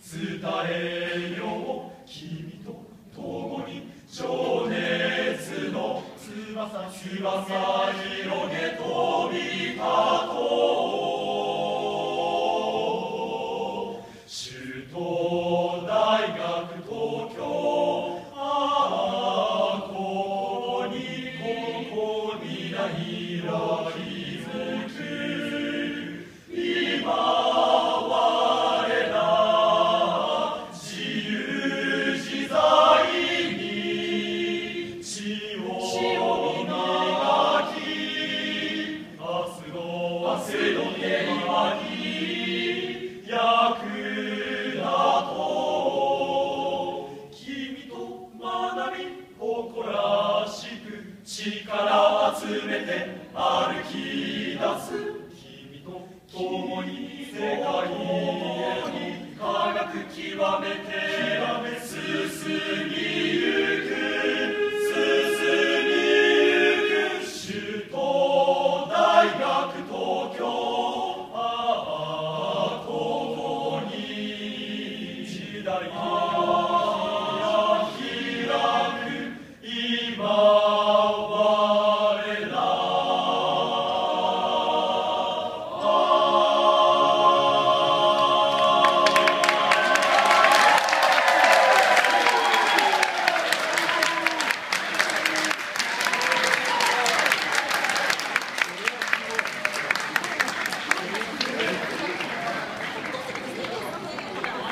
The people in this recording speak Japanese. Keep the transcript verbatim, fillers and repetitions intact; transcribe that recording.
伝えよう君と共に情熱の翼翼広げ飛び立とう首都大学東京ああここにここ未来が築く今力集めて歩き出す君と共に世界へ科学極めて進みゆく進みゆく首都大学東京ああここに時代が開く今